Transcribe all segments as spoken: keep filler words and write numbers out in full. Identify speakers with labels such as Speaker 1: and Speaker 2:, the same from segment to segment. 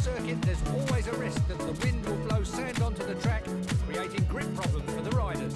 Speaker 1: circuit, there's always a risk that the wind will blow sand onto the track, creating grip problems for the riders.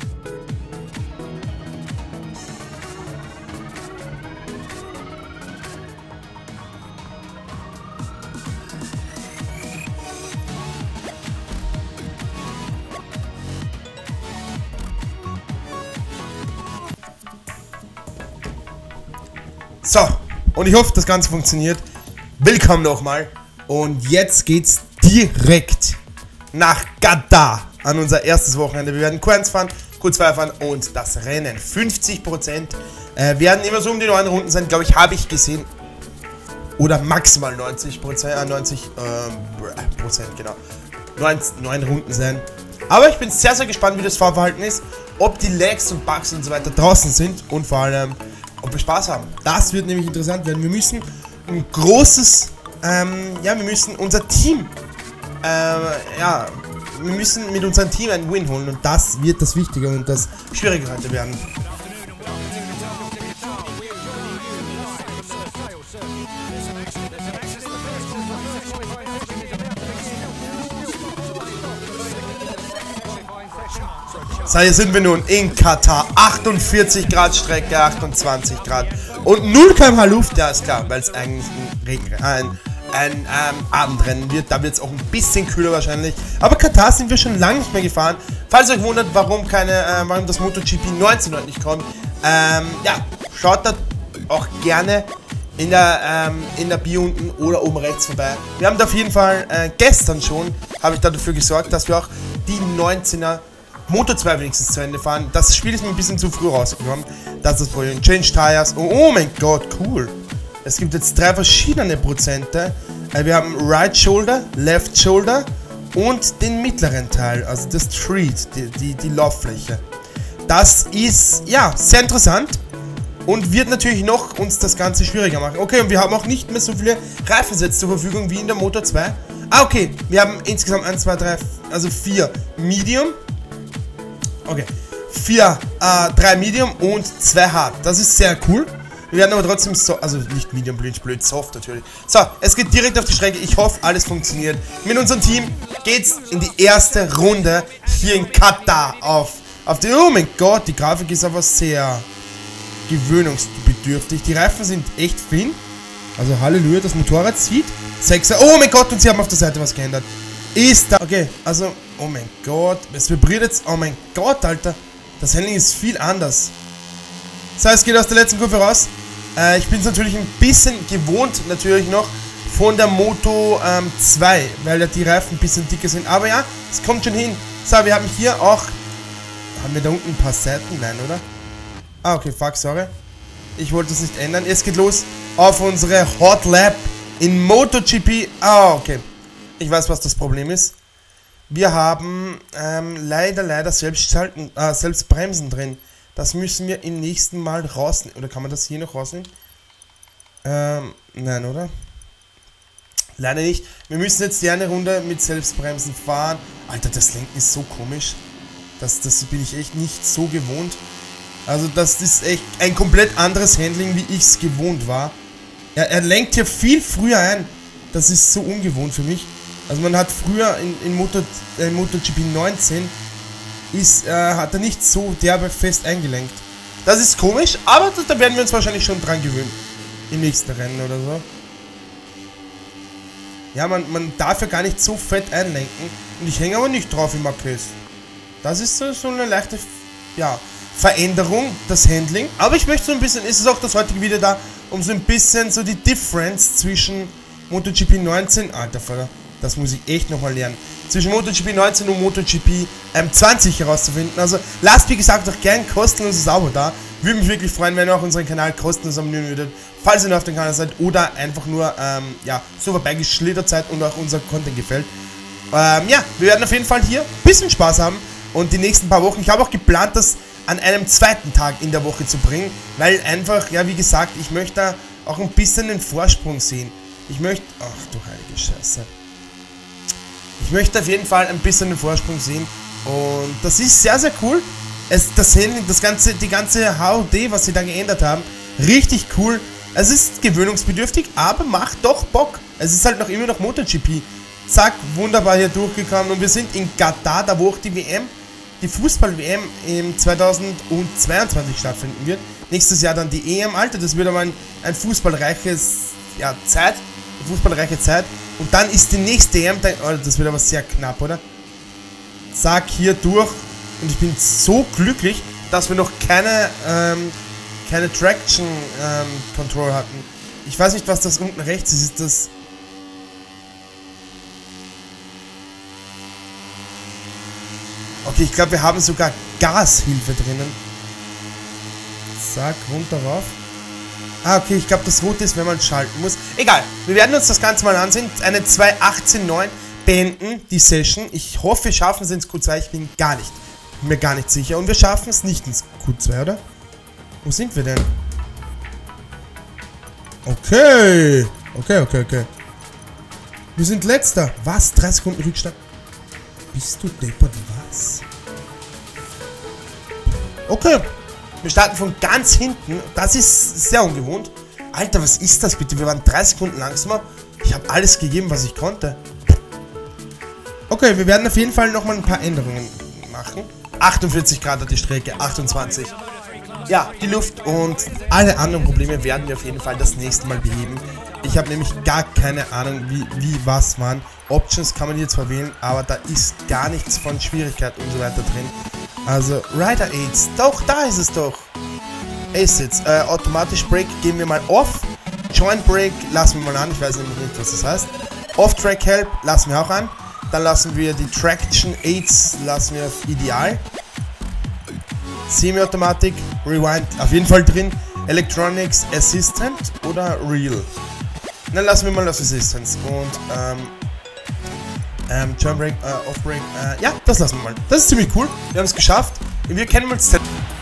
Speaker 2: So, und ich hoffe, das Ganze funktioniert. Willkommen nochmal. Und jetzt geht's direkt nach Katar an unser erstes Wochenende. Wir werden Q eins fahren, Q zwei fahren und das Rennen. fünfzig Prozent äh, werden immer so um die neun Runden sein, glaube ich, habe ich gesehen. Oder maximal neunzig Prozent, äh, neunzig äh, Prozent, genau. neun Runden sein. Aber ich bin sehr, sehr gespannt, wie das Fahrverhalten ist. Ob die Lags und Bugs und so weiter draußen sind und vor allem, ob wir Spaß haben. Das wird nämlich interessant werden. Wir müssen ein großes, ähm, ja, wir müssen unser Team, äh, ja, wir müssen mit unserem Team einen Win holen und das wird das Wichtige und das Schwierige heute werden. So, hier sind wir nun in Katar. achtundvierzig Grad Strecke, achtundzwanzig Grad. Und null Kilometer pro Stunde Luft, ja ist klar, weil es eigentlich ein, Regen, ein, ein ähm, Abendrennen wird. Da wird es auch ein bisschen kühler wahrscheinlich. Aber Katar sind wir schon lange nicht mehr gefahren. Falls ihr euch wundert, warum, keine, äh, warum das MotoGP neunzehn heute nicht kommt, ähm, ja, schaut da auch gerne in der, ähm, in der Bio unten oder oben rechts vorbei. Wir haben da auf jeden Fall äh, gestern schon, habe ich da dafür gesorgt, dass wir auch die neunzehner Moto zwei wenigstens zu Ende fahren. Das Spiel ist mir ein bisschen zu früh rausgekommen. Das ist das Problem. Change Tires. Oh, oh mein Gott, cool. Es gibt jetzt drei verschiedene Prozente. Wir haben Right Shoulder, Left Shoulder und den mittleren Teil, also das Street, die, die, die Lauffläche. Das ist, ja, sehr interessant und wird natürlich noch uns das Ganze schwieriger machen. Okay, und wir haben auch nicht mehr so viele Reifensets zur Verfügung wie in der Moto zwei. Ah, okay. Wir haben insgesamt eins, zwei, drei, also vier Medium. Okay, vier, äh, drei Medium und zwei Hard. Das ist sehr cool. Wir werden aber trotzdem so, also nicht Medium, blöd, blöd, Soft natürlich. So, es geht direkt auf die Strecke. Ich hoffe, alles funktioniert. Mit unserem Team geht's in die erste Runde hier in Katar auf. Auf die, oh mein Gott, die Grafik ist aber sehr gewöhnungsbedürftig. Die Reifen sind echt fin. Also Halleluja, das Motorrad zieht. Sechser, oh mein Gott, und sie haben auf der Seite was geändert. Ist da, okay, also, oh mein Gott, es vibriert jetzt, oh mein Gott, Alter, das Handling ist viel anders. So, es geht aus der letzten Kurve raus. Äh, ich bin es natürlich ein bisschen gewohnt, natürlich noch, von der Moto ähm, zwei, weil ja die Reifen ein bisschen dicker sind, aber ja, es kommt schon hin. So, wir haben hier auch, haben wir da unten ein paar Seiten? Nein, oder? Ah, okay, fuck, sorry. Ich wollte es nicht ändern. Es geht los auf unsere Hot Lap in MotoGP. Ah, okay. Ich weiß, was das Problem ist. Wir haben ähm, leider, leider Selbstschalten, äh, Selbstbremsen drin. Das müssen wir im nächsten Mal rausnehmen. Oder kann man das hier noch rausnehmen? Ähm, nein, oder? Leider nicht. Wir müssen jetzt die eine Runde mit Selbstbremsen fahren. Alter, das Lenken ist so komisch. Das, das bin ich echt nicht so gewohnt. Also das ist echt ein komplett anderes Handling, wie ich es gewohnt war. Er, er lenkt hier viel früher ein. Das ist so ungewohnt für mich. Also man hat früher in, in Moto, äh, MotoGP neunzehn ist, äh, hat er nicht so derbe fest eingelenkt. Das ist komisch, aber da, da werden wir uns wahrscheinlich schon dran gewöhnen. Im nächsten Rennen oder so. Ja, man, man darf ja gar nicht so fett einlenken. Und ich hänge aber nicht drauf im Marquez. Das ist so, so eine leichte, ja, Veränderung, das Handling. Aber ich möchte so ein bisschen, ist es auch das heutige Video da, um so ein bisschen so die Difference zwischen MotoGP neunzehn, alter Vater, das muss ich echt nochmal lernen, zwischen MotoGP neunzehn und MotoGP ähm, zwanzig herauszufinden. Also lasst wie gesagt doch gern kostenloses Abo da. Würde mich wirklich freuen, wenn ihr auch unseren Kanal kostenlos abonnieren würdet, falls ihr nur auf dem Kanal seid oder einfach nur ähm, ja, so vorbeigeschlittert seid und auch unser Content gefällt. Ähm, ja, wir werden auf jeden Fall hier ein bisschen Spaß haben und die nächsten paar Wochen, ich habe auch geplant, das an einem zweiten Tag in der Woche zu bringen, weil einfach, ja wie gesagt, ich möchte da auch ein bisschen den Vorsprung sehen. Ich möchte, ach du heilige Scheiße. Ich möchte auf jeden Fall ein bisschen den Vorsprung sehen und das ist sehr, sehr cool. Es, das Handling, das ganze, die ganze H O D, was sie da geändert haben, richtig cool. Es ist gewöhnungsbedürftig, aber macht doch Bock. Es ist halt noch immer noch MotoGP. Zack, wunderbar hier durchgekommen. Und wir sind in Katar, da wo auch die W M, die Fußball-W M im zweitausendzweiundzwanzig stattfinden wird. Nächstes Jahr dann die E M, Alter. Das wird aber ein, ein fußballreiches, ja, Zeit. Eine fußballreiche Zeit. Und dann ist die nächste E M, dann, oh, das wird aber sehr knapp, oder? Zack, hier durch. Und ich bin so glücklich, dass wir noch keine, ähm, keine Traction ähm, Control hatten. Ich weiß nicht, was das unten rechts ist. Ist das... Okay, ich glaube, wir haben sogar Gashilfe drinnen. Zack, runter rauf. Ah, okay, ich glaube, das Rote ist, wenn man schalten muss. Egal, wir werden uns das Ganze mal ansehen. Eine zwei achtzehn neun beenden, die Session. Ich hoffe, wir schaffen es ins Q zwei. Ich bin gar nicht, mir gar nicht sicher. Und wir schaffen es nicht ins Q zwei, oder? Wo sind wir denn? Okay. Okay, okay, okay. Wir sind letzter. Was? drei Sekunden Rückstand? Bist du deppert? Was? Okay. Wir starten von ganz hinten. Das ist sehr ungewohnt. Alter, was ist das bitte? Wir waren drei Sekunden langsamer. Ich habe alles gegeben, was ich konnte. Okay, wir werden auf jeden Fall nochmal ein paar Änderungen machen. achtundvierzig Grad hat die Strecke, achtundzwanzig. Ja, die Luft und alle anderen Probleme werden wir auf jeden Fall das nächste Mal beheben. Ich habe nämlich gar keine Ahnung, wie, wie was waren. Options kann man hier zwar wählen, aber da ist gar nichts von Schwierigkeit und so weiter drin. Also, Rider Aids, doch, da ist es doch. Assets, äh, automatisch Brake geben wir mal off. Joint Brake lassen wir mal an, ich weiß nämlich nicht, was das heißt. Off-Track Help lassen wir auch an. Dann lassen wir die Traction Aids, lassen wir auf Ideal. Semi-Automatik, Rewind auf jeden Fall drin. Electronics Assistant oder Real. Dann lassen wir mal das Assistance und ähm, ähm, Turn Brake, äh, Off Brake, äh, ja, das lassen wir mal. Das ist ziemlich cool, wir haben es geschafft. Wir kennen uns.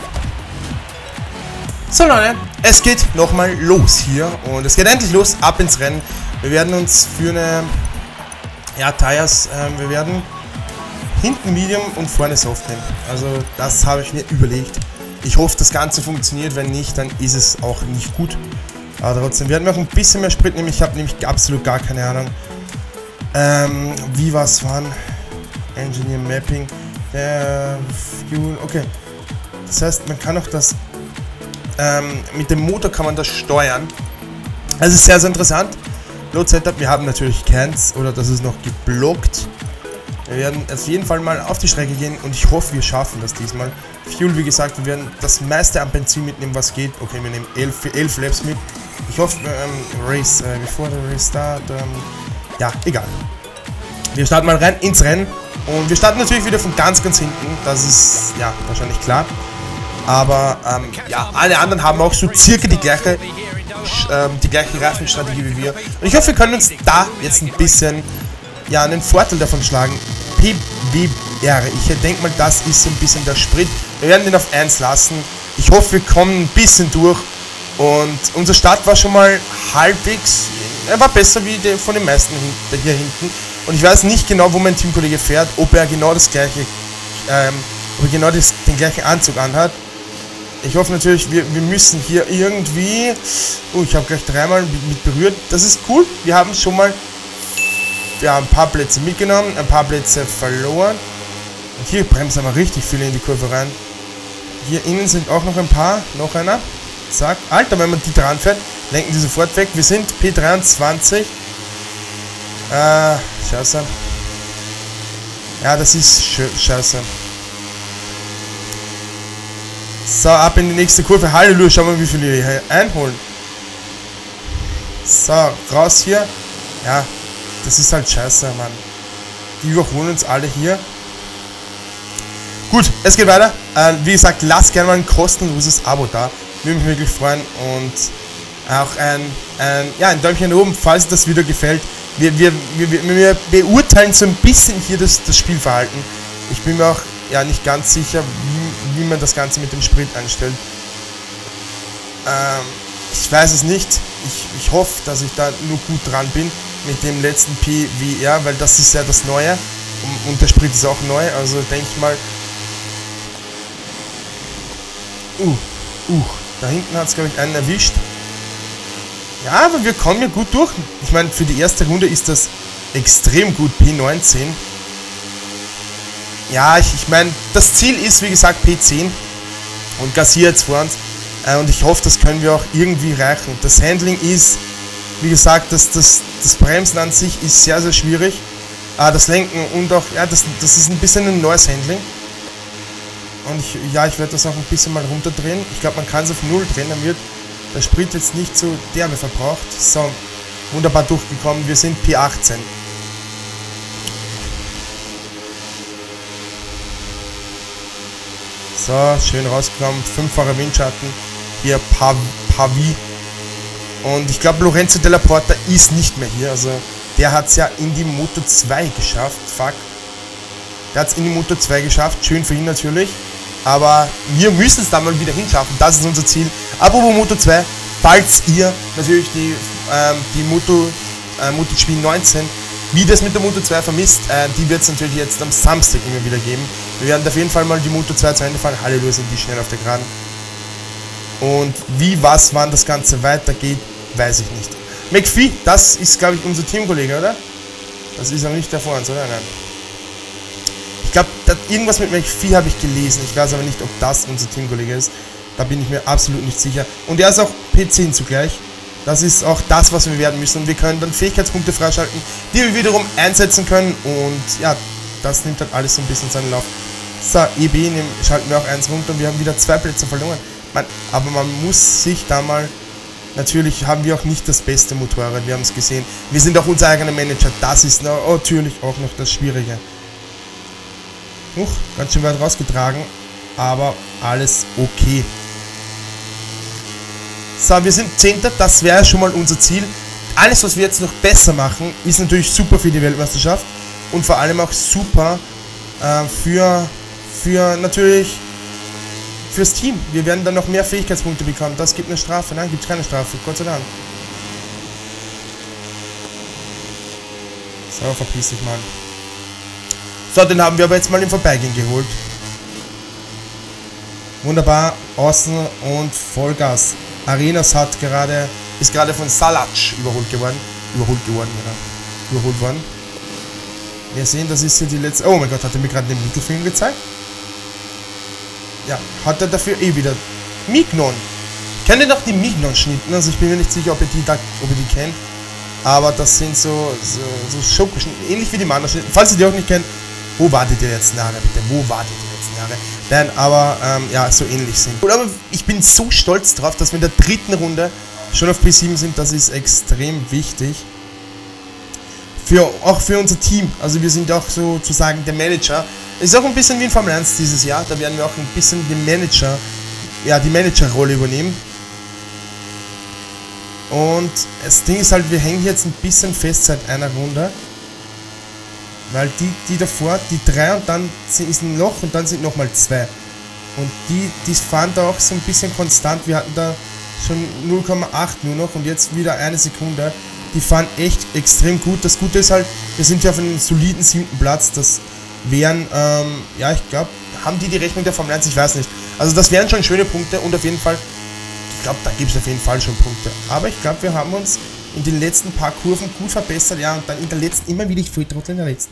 Speaker 2: So Leute, es geht nochmal los hier und es geht endlich los, ab ins Rennen. Wir werden uns für eine, ja, Tires, äh, wir werden hinten Medium und vorne Soft nehmen. Also das habe ich mir überlegt. Ich hoffe, das Ganze funktioniert. Wenn nicht, dann ist es auch nicht gut. Aber trotzdem werden wir auch ein bisschen mehr Sprit nehmen. Ich habe nämlich absolut gar keine Ahnung, ähm, wie was waren. Engineer Mapping. Der Fuel. Okay. Das heißt, man kann auch das. Ähm, mit dem Motor kann man das steuern. Also ist sehr, sehr interessant. Load Setup. Wir haben natürlich Cans oder das ist noch geblockt. Wir werden auf jeden Fall mal auf die Strecke gehen und ich hoffe, wir schaffen das diesmal. Fuel, wie gesagt, wir werden das meiste an Benzin mitnehmen, was geht. Okay, wir nehmen elf, elf Laps mit. Ich hoffe, ähm, Race, äh, bevor der Race start, ähm, ja, egal. Wir starten mal rein ins Rennen und wir starten natürlich wieder von ganz, ganz hinten. Das ist, ja, wahrscheinlich klar. Aber, ähm, ja, alle anderen haben auch so circa die gleiche, ähm, die gleiche Reifenstrategie wie wir. Und ich hoffe, wir können uns da jetzt ein bisschen, ja, einen Vorteil davon schlagen. P B R, ich denke mal, das ist so ein bisschen der Sprit. Wir werden den auf eins lassen. Ich hoffe, wir kommen ein bisschen durch. Und unser Start war schon mal halbwegs, er war besser wie der von den meisten hier hinten. Und ich weiß nicht genau, wo mein Teamkollege fährt, ob er genau das gleiche, ähm, ob er genau das, den gleichen Anzug anhat. Ich hoffe natürlich, wir, wir müssen hier irgendwie, oh, ich habe gleich dreimal mit berührt. Das ist cool, wir haben schon mal, ja, ein paar Plätze mitgenommen, ein paar Plätze verloren. Und hier bremsen wir richtig viele in die Kurve rein. Hier innen sind auch noch ein paar, noch einer. Zack, Alter, wenn man die dran fährt, lenken die sofort weg. Wir sind P dreiundzwanzig. Äh, scheiße. Ja, das ist scheiße. So, ab in die nächste Kurve. Halleluja, schauen wir mal, wie viele wir hier einholen. So, raus hier. Ja, das ist halt scheiße, Mann. Die überholen uns alle hier. Gut, es geht weiter. Äh, wie gesagt, lasst gerne mal ein kostenloses Abo da. Würde mich wirklich freuen. Und auch ein, ein, ja, ein Däumchen nach oben, falls das Video gefällt. Wir, wir, wir, wir beurteilen so ein bisschen hier das, das Spielverhalten. Ich bin mir auch, ja, nicht ganz sicher, wie, wie man das Ganze mit dem Sprit einstellt. Ähm, ich weiß es nicht. Ich, ich hoffe, dass ich da nur gut dran bin mit dem letzten P W R, weil das ist ja das Neue. Und, und der Sprit ist auch neu. Also denke ich mal. Uh, uh, da hinten hat es, glaube ich, einen erwischt. Ja, aber wir kommen ja gut durch. Ich meine, für die erste Runde ist das extrem gut, P neunzehn. Ja, ich, ich meine, das Ziel ist, wie gesagt, P zehn. Und Garcia jetzt vor uns. Äh, und ich hoffe, das können wir auch irgendwie erreichen. Das Handling ist, wie gesagt, das, das, das Bremsen an sich ist sehr, sehr schwierig. Äh, das Lenken und auch, ja, das, das ist ein bisschen ein neues Handling. Und ich, ja, ich werde das auch ein bisschen mal runterdrehen. Ich glaube, man kann es auf null drehen, dann wird der Sprit jetzt nicht so derbe verbraucht. So, wunderbar durchgekommen. Wir sind P achtzehn. So, schön rausgekommen. Fünffacher Windschatten. Hier Pav Pavi. Und ich glaube, Lorenzo Della Porta ist nicht mehr hier. Also, der hat es ja in die Moto zwei geschafft. Fuck. Der hat es in die Moto zwei geschafft. Schön für ihn natürlich. Aber wir müssen es da mal wieder hinschaffen. Das ist unser Ziel. Apropos Moto zwei. Falls ihr natürlich die, ähm, die Moto, äh, MotoGP neunzehn, wie das mit der Moto zwei vermisst, äh, die wird es natürlich jetzt am Samstag immer wieder geben. Wir werden auf jeden Fall mal die Moto zwei zu Ende fahren. Halleluja, sind die schnell auf der Geraden. Und wie, was, wann das Ganze weitergeht, weiß ich nicht. McPhee, das ist, glaube ich, unser Teamkollege, oder? Das ist aber nicht der vor uns, oder? Nein. Ich glaube, irgendwas mit McPhee habe ich gelesen. Ich weiß aber nicht, ob das unser Teamkollege ist. Da bin ich mir absolut nicht sicher. Und er ist auch P zehn zugleich. Das ist auch das, was wir werden müssen. Und wir können dann Fähigkeitspunkte freischalten, die wir wiederum einsetzen können. Und ja, das nimmt dann alles so ein bisschen seinen Lauf. So, E B nehmen, schalten wir auch eins runter und wir haben wieder zwei Plätze verloren. Man, aber man muss sich da mal... Natürlich haben wir auch nicht das beste Motorrad, wir haben es gesehen. Wir sind auch unser eigener Manager, das ist natürlich auch noch das Schwierige. Huch, ganz schön weit rausgetragen, aber alles okay. So, wir sind Zehnter, das wäre schon mal unser Ziel. Alles, was wir jetzt noch besser machen, ist natürlich super für die Weltmeisterschaft und vor allem auch super äh, für, für natürlich fürs Team. Wir werden dann noch mehr Fähigkeitspunkte bekommen. Das gibt eine Strafe. Nein, gibt es keine Strafe, Gott sei Dank. So, verpiss dich mal. So, den haben wir aber jetzt mal im Vorbeigehen geholt. Wunderbar, außen und Vollgas. Arenas hat gerade, ist gerade von Salac überholt geworden. Überholt geworden, genau. Überholt worden. Wir sehen, das ist hier die letzte... Oh mein Gott, hat er mir gerade den Mittelfinger gezeigt? Ja, hat er dafür eh wieder... Mignon. Kennt ihr noch die Mignon-Schnitten? Also ich bin mir nicht sicher, ob ihr die, da, ob ihr die kennt. Aber das sind so, so, so Schokoschnitten, ähnlich wie die Mannerschnitten. Falls ihr die auch nicht kennt, wo wartet ihr jetzt Jahre, bitte? Wo wartet ihr jetzt Jahre? Nein, aber ähm, ja, so ähnlich sind. Und aber ich bin so stolz drauf, dass wir in der dritten Runde schon auf P sieben sind. Das ist extrem wichtig. Für, auch für unser Team. Also wir sind auch sozusagen der Manager. Es ist auch ein bisschen wie in Formel eins dieses Jahr. Da werden wir auch ein bisschen den Manager, ja, die Managerrolle übernehmen. Und das Ding ist halt, wir hängen jetzt ein bisschen fest seit einer Runde. Weil die, die davor, die drei und dann ist ein Loch und dann sind nochmal zwei. Und die, die fahren da auch so ein bisschen konstant. Wir hatten da schon null Komma acht nur noch und jetzt wieder eine Sekunde. Die fahren echt extrem gut. Das Gute ist halt, wir sind ja auf einem soliden siebten Platz. Das wären, ähm, ja, ich glaube, haben die die Rechnung der Formel eins? Ich weiß nicht. Also das wären schon schöne Punkte und auf jeden Fall, ich glaube, da gibt es auf jeden Fall schon Punkte. Aber ich glaube, wir haben uns in den letzten paar Kurven gut verbessert. Ja, und dann in der letzten immer wieder, ich Volltrottel in der letzten.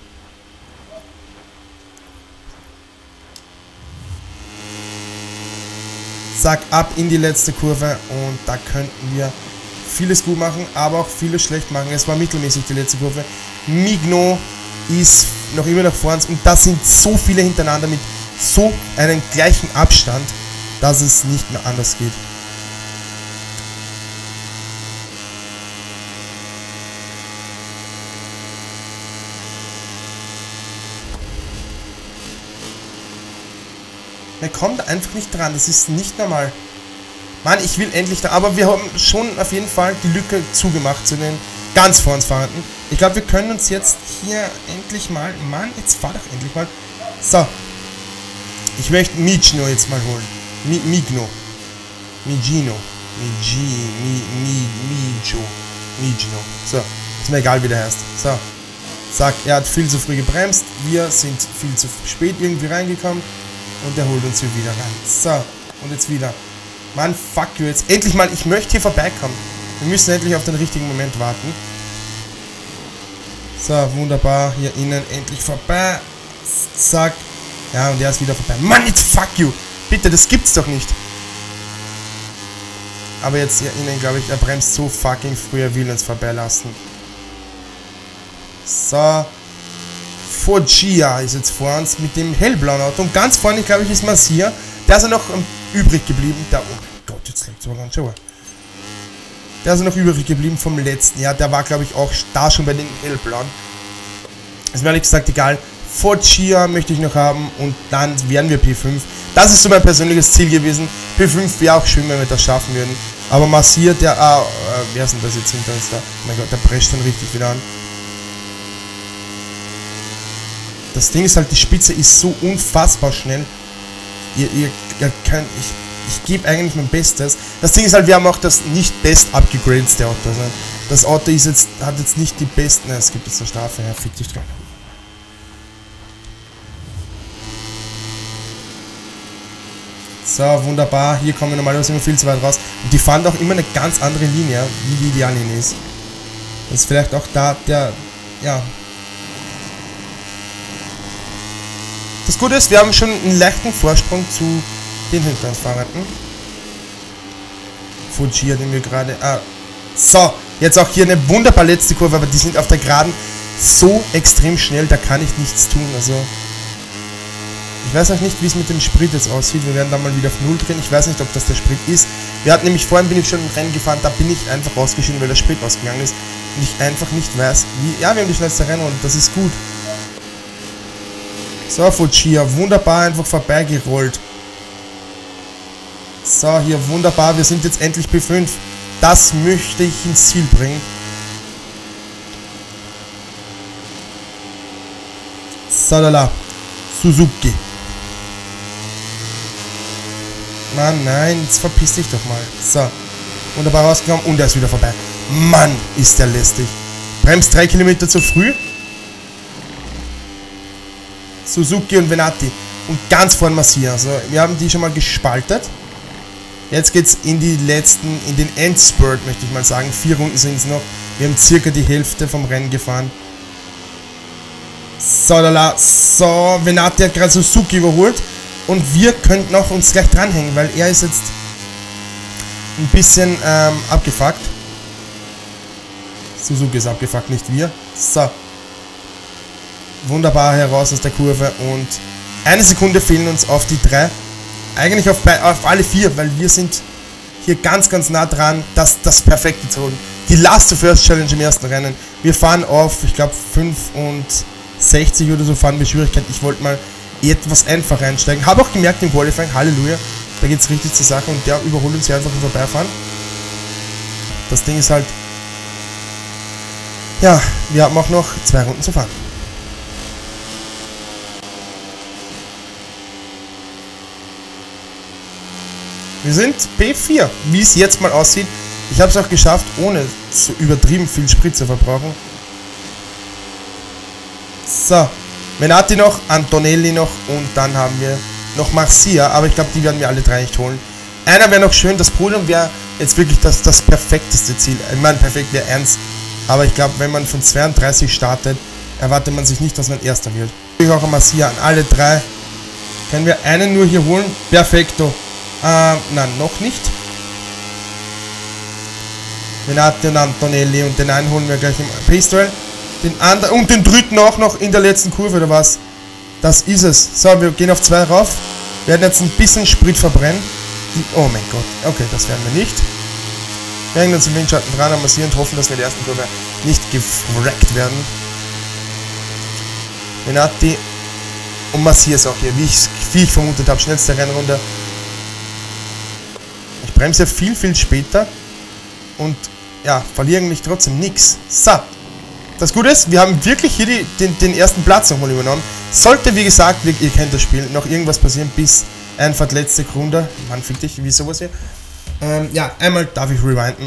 Speaker 2: Zack, ab in die letzte Kurve und da könnten wir vieles gut machen, aber auch vieles schlecht machen. Es war mittelmäßig die letzte Kurve. Mignon ist noch immer nach vorne und das sind so viele hintereinander mit so einem gleichen Abstand, dass es nicht mehr anders geht. Man kommt einfach nicht dran, das ist nicht normal. Mann, ich will endlich da, aber wir haben schon auf jeden Fall die Lücke zugemacht zu den ganz vor uns Fahrenden. Ich glaube, wir können uns jetzt hier endlich mal, Mann, jetzt fahr doch endlich mal. So, ich möchte Migno jetzt mal holen. Mi, Migno. Migino. Migi, Mi, Mi, Migio. Migno. So, ist mir egal, wie der heißt. So, zack, er hat viel zu früh gebremst. Wir sind viel zu spät irgendwie reingekommen. Und er holt uns hier wieder rein. So, und jetzt wieder. Mann, fuck you, jetzt endlich mal, ich möchte hier vorbeikommen. Wir müssen endlich auf den richtigen Moment warten. So, wunderbar. Hier innen endlich vorbei. Zack. Ja, und er ist wieder vorbei. Mann, jetzt fuck you. Bitte, das gibt's doch nicht. Aber jetzt hier innen, glaube ich, er bremst so fucking früh, er will uns vorbeilassen. So. Foggia ist jetzt vor uns mit dem hellblauen Auto. Und ganz vorne, glaube ich, ist Marcia. Der ist ja noch um, übrig geblieben. Der, oh mein Gott, jetzt liegt es aber ganz schön. Der ist ja noch übrig geblieben vom letzten Jahr. Der war, glaube ich, auch da schon bei den hellblauen. Ist mir ehrlich gesagt egal. Foggia möchte ich noch haben und dann werden wir P fünf. Das ist so mein persönliches Ziel gewesen. P fünf wäre auch schön, wenn wir das schaffen würden. Aber Marcia, der... Ah, äh, wer ist denn das jetzt hinter uns da? Oh mein Gott, der prescht schon richtig wieder an. Das Ding ist halt, die Spitze ist so unfassbar schnell. Ihr, ihr, ihr könnt... Ich, ich gebe eigentlich mein Bestes. Das Ding ist halt, wir haben auch das nicht best abgegradete Auto. Also das Auto ist jetzt, hat jetzt nicht die besten... Ne, es gibt jetzt eine Strafe. Ja, fick dich dran. So, wunderbar. Hier kommen wir normalerweise immer viel zu weit raus. Und die fahren auch immer eine ganz andere Linie, wie die Ideallinie ist. Das ist vielleicht auch da der... Ja. Das Gute ist, wir haben schon einen leichten Vorsprung zu den hinter uns Fahrrädern. Foggia, den wir gerade... Ah. So, jetzt auch hier eine wunderbar letzte Kurve, aber die sind auf der Geraden so extrem schnell, da kann ich nichts tun. Also... Ich weiß auch nicht, wie es mit dem Sprit jetzt aussieht. Wir werden da mal wieder auf Null drehen. Ich weiß nicht, ob das der Sprit ist. Wir hatten nämlich vorhin, bin ich schon im Rennen gefahren, da bin ich einfach rausgeschieden, weil der Sprit ausgegangen ist. Und ich einfach nicht weiß, wie... Ja, wir haben die schnellste Rennrunde, das ist gut. So, Foggia, wunderbar einfach vorbeigerollt. So, hier, wunderbar, wir sind jetzt endlich P fünf. Das möchte ich ins Ziel bringen. Salala. Suzuki. Mann, nein, jetzt verpiss dich doch mal. So, wunderbar rausgekommen und er ist wieder vorbei. Mann, ist der lästig. Bremst drei Kilometer zu früh. Suzuki und Venati. Und ganz vorne Marcia. Also, wir haben die schon mal gespaltet. Jetzt geht's in die letzten, in den Endspurt, möchte ich mal sagen. Vier Runden sind es noch. Wir haben circa die Hälfte vom Rennen gefahren. So, lala. So, Venati hat gerade Suzuki überholt. Und wir könnten auch uns gleich dranhängen, weil er ist jetzt ein bisschen ähm, abgefuckt. Suzuki ist abgefuckt, nicht wir. So. Wunderbar heraus aus der Kurve und eine Sekunde fehlen uns auf die drei. Eigentlich auf, auf alle vier, weil wir sind hier ganz, ganz nah dran, das, das Perfekte zu holen. Die Last to First Challenge im ersten Rennen. Wir fahren auf, ich glaube, fünfundsechzig oder so fahren wir Schwierigkeit. Ich wollte mal etwas einfacher einsteigen. Habe auch gemerkt im Qualifying, Halleluja, da geht es richtig zur Sache und der überholt uns hier einfach im Vorbeifahren. Das Ding ist halt, ja, wir haben auch noch zwei Runden zu fahren. Wir sind P vier, wie es jetzt mal aussieht. Ich habe es auch geschafft, ohne so übertrieben viel Sprit zu verbrauchen. So. Venati noch, Antonelli noch und dann haben wir noch Marcia, aber ich glaube, die werden wir alle drei nicht holen. Einer wäre noch schön, das Podium wäre jetzt wirklich das, das perfekteste Ziel. Ich meine, perfekt wäre eins, aber ich glaube, wenn man von zweiunddreißig startet, erwartet man sich nicht, dass man Erster wird. Ich auch an Marcia, an alle drei. Können wir einen nur hier holen? Perfekto. Ähm, nein, noch nicht. Venati und Antonelli und den einen holen wir gleich im Pace-Duell. Den anderen und den dritten auch noch in der letzten Kurve oder was? Das ist es. So, wir gehen auf zwei rauf. Werden jetzt ein bisschen Sprit verbrennen. Oh mein Gott. Okay, das werden wir nicht. Wir hängen uns im Windschatten dran, am Massieren und hoffen, dass wir in der ersten Kurve nicht gefrackt werden. Venati und Marcia ist auch hier, wie ich, wie ich vermutet habe. Schnellste Rennrunde. Ich bremse viel, viel später. Und ja, verliere eigentlich trotzdem nichts. So. Das Gute ist, wir haben wirklich hier die, den, den ersten Platz nochmal übernommen. Sollte, wie gesagt, ihr kennt das Spiel, noch irgendwas passieren bis einfach letzte Runde. Mann, fick dich, wie sowas hier. Ähm, ja, einmal darf ich rewinden.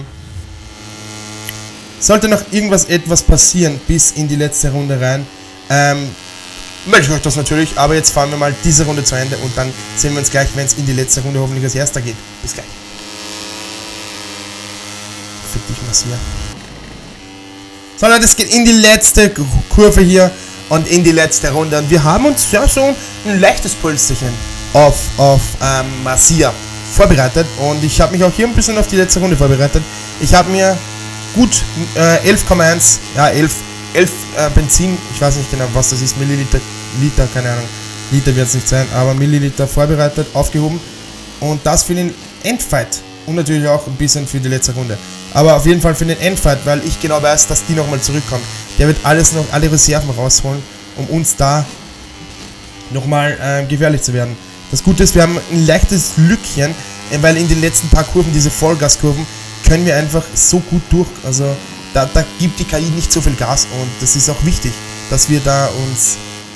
Speaker 2: Sollte noch irgendwas etwas passieren bis in die letzte Runde rein, ähm, melde ich euch das natürlich. Aber jetzt fahren wir mal diese Runde zu Ende und dann sehen wir uns gleich, wenn es in die letzte Runde hoffentlich als erster geht. Bis gleich. Fick dich, Marcia. sondern es geht in die letzte Kurve hier und in die letzte Runde. Und wir haben uns ja so ein leichtes Pulsterchen auf, auf ähm, Masia vorbereitet. Und ich habe mich auch hier ein bisschen auf die letzte Runde vorbereitet. Ich habe mir gut äh, elf Komma eins, ja elf, elf äh, Benzin, ich weiß nicht genau was das ist, Milliliter, Liter, keine Ahnung, Liter wird es nicht sein, aber Milliliter vorbereitet, aufgehoben. Und das für den Endfight. Und natürlich auch ein bisschen für die letzte Runde. Aber auf jeden Fall für den Endfight, weil ich genau weiß, dass die nochmal zurückkommt. Der wird alles noch, alle Reserven rausholen, um uns da nochmal äh, gefährlich zu werden. Das Gute ist, wir haben ein leichtes Lückchen, weil in den letzten paar Kurven, diese Vollgaskurven, können wir einfach so gut durch. Also da, da gibt die K I nicht so viel Gas und das ist auch wichtig, dass wir da uns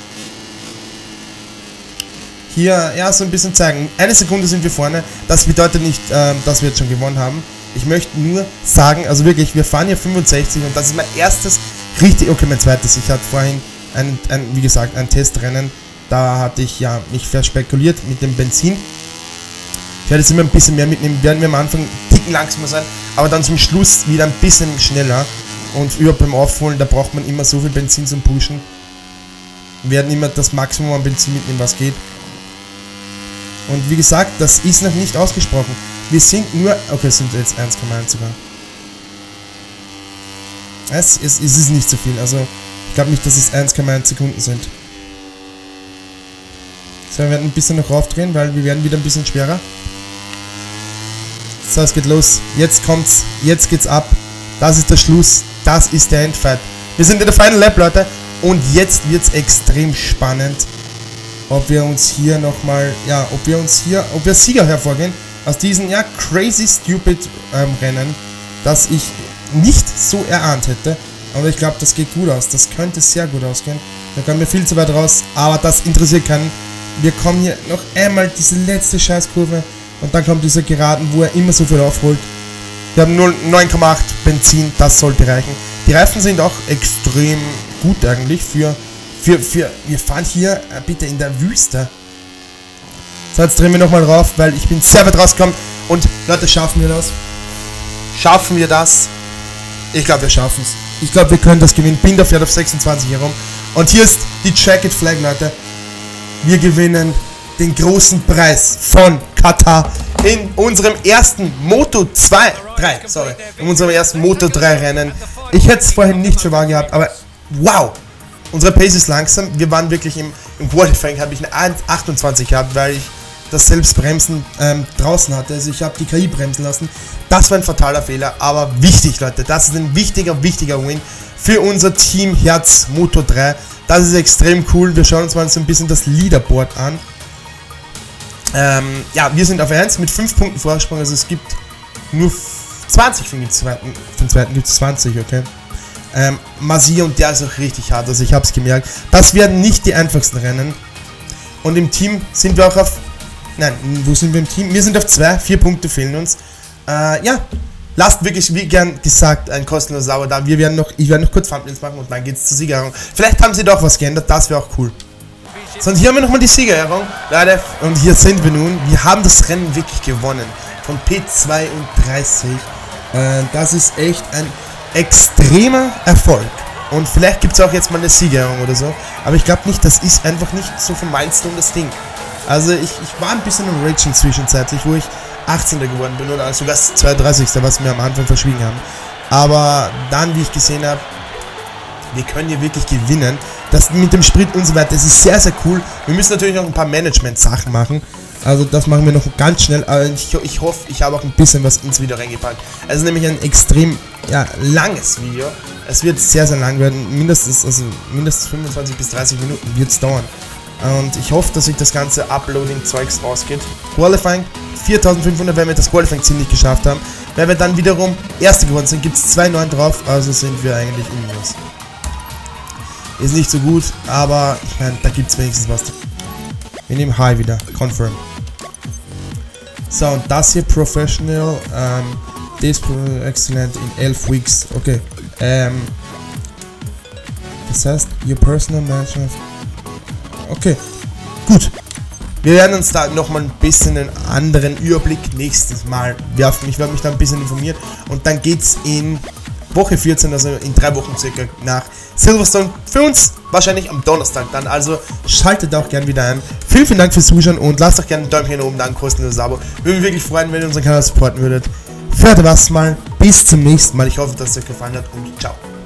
Speaker 2: hier ja so ein bisschen zeigen. Eine Sekunde sind wir vorne. Das bedeutet nicht, äh, dass wir jetzt schon gewonnen haben. Ich möchte nur sagen, also wirklich, wir fahren hier fünfundsechzig und das ist mein erstes richtig, okay, mein zweites. Ich hatte vorhin ein, ein wie gesagt, ein Testrennen. Da hatte ich ja mich verspekuliert mit dem Benzin. Ich werde jetzt immer ein bisschen mehr mitnehmen, werden wir am Anfang einen Ticken langsamer sein, aber dann zum Schluss wieder ein bisschen schneller. Und überhaupt beim Aufholen, da braucht man immer so viel Benzin zum Pushen. Wir werden immer das Maximum an Benzin mitnehmen, was geht. Und wie gesagt, das ist noch nicht ausgesprochen. Wir sind nur, okay, es sind jetzt eins Komma eins sogar. Es, es, es ist nicht so viel, also ich glaube nicht, dass es eins Komma eins Sekunden sind. So, wir werden ein bisschen noch raufdrehen, weil wir werden wieder ein bisschen schwerer. So, es geht los. Jetzt kommt's. Jetzt geht's ab. Das ist der Schluss. Das ist der Endfight. Wir sind in der Final Lap, Leute. Und jetzt wird's extrem spannend, ob wir uns hier nochmal, ja, ob wir uns hier, ob wir Sieger hervorgehen aus diesem, ja, crazy stupid ähm, Rennen, das ich nicht so erahnt hätte. Aber ich glaube, das geht gut aus. Das könnte sehr gut ausgehen. Da kommen wir viel zu weit raus, aber das interessiert keinen. Wir kommen hier noch einmal diese letzte Scheißkurve und dann kommt dieser Geraden, wo er immer so viel aufholt. Wir haben nur neun Komma acht Benzin, das sollte reichen. Die Reifen sind auch extrem gut eigentlich für, für, für, wir fahren hier äh, bitte in der Wüste. So, jetzt drehen wir nochmal rauf, weil ich bin sehr weit rausgekommen und Leute, schaffen wir das? Schaffen wir das? Ich glaube, wir schaffen es. Ich glaube, wir können das gewinnen. Binder fährt auf sechsundzwanzig herum und hier ist die Jacket Flag, Leute. Wir gewinnen den großen Preis von Katar in unserem ersten Moto zwei, drei, sorry, in unserem ersten Moto drei Rennen. Ich hätte es vorhin nicht für wahr gehabt, aber wow, unsere Pace ist langsam. Wir waren wirklich im, im Qualifying, habe ich eine eins Komma achtundzwanzig gehabt, weil ich das Selbstbremsen ähm, draußen hatte. Also ich habe die K I bremsen lassen. Das war ein fataler Fehler, aber wichtig, Leute. Das ist ein wichtiger, wichtiger Win für unser Team Herz Moto drei. Das ist extrem cool. Wir schauen uns mal so ein bisschen das Leaderboard an. Ähm, ja, wir sind auf eins mit fünf Punkten Vorsprung. Also es gibt nur zwanzig für den zweiten. Für den zweiten gibt es zwanzig, okay. Ähm, Masia und der ist auch richtig hart. Also ich habe es gemerkt. Das werden nicht die einfachsten Rennen. Und im Team sind wir auch auf... Nein, wo sind wir im Team? Wir sind auf zwei. Vier Punkte fehlen uns. Äh, ja. Lasst wirklich, wie gern gesagt, ein kostenloses Abo da. Wir werden noch, ich werde noch kurz Thumbnails machen und dann geht's zur Siegerehrung. Vielleicht haben sie doch was geändert, das wäre auch cool. So, und hier haben wir nochmal die Siegerehrung. Leute, und hier sind wir nun. Wir haben das Rennen wirklich gewonnen. Von P zweiunddreißig. Äh, das ist echt ein extremer Erfolg. Und vielleicht gibt es auch jetzt mal eine Siegerehrung oder so. Aber ich glaube nicht, das ist einfach nicht so vom Milestone das Ding. Also ich, ich war ein bisschen im Raging zwischenzeitlich, wo ich achtzehnter geworden bin oder sogar zweiunddreißigster, was wir am Anfang verschwiegen haben. Aber dann, wie ich gesehen habe, wir können hier wirklich gewinnen. Das mit dem Sprit und so weiter, das ist sehr, sehr cool. Wir müssen natürlich noch ein paar Management-Sachen machen. Also das machen wir noch ganz schnell. Aber ich, ich hoffe, ich habe auch ein bisschen was ins Video reingepackt. Es ist nämlich ein extrem ja, langes Video. Es wird sehr, sehr lang werden. Mindestens, also mindestens fünfundzwanzig bis dreißig Minuten wird es dauern. Und ich hoffe, dass sich das ganze Uploading-Zeugs ausgeht. Qualifying viertausendfünfhundert, wenn wir das Qualifying-Ziel nicht geschafft haben. Wenn wir dann wiederum Erste geworden sind, gibt es zwei neun drauf. Also sind wir eigentlich im Minus. Ist nicht so gut, aber ich meine, da gibt es wenigstens was. Wir nehmen High wieder. Confirm. So, und das hier Professional. Ähm, this excellent in elf Weeks. Okay. Ähm, das heißt, your personal management. Okay, gut. Wir werden uns da nochmal ein bisschen einen anderen Überblick nächstes Mal werfen. Ich werde mich da ein bisschen informieren. Und dann geht's in Woche vierzehn, also in drei Wochen circa nach Silverstone. Für uns wahrscheinlich am Donnerstag dann. Also schaltet auch gerne wieder ein. Vielen, vielen Dank fürs Zuschauen und lasst doch gerne ein Däumchen oben da, ein kostenloses Abo. Würde mich wirklich freuen, wenn ihr unseren Kanal supporten würdet. Für heute war's mal. Bis zum nächsten Mal. Ich hoffe, dass es euch gefallen hat und ciao.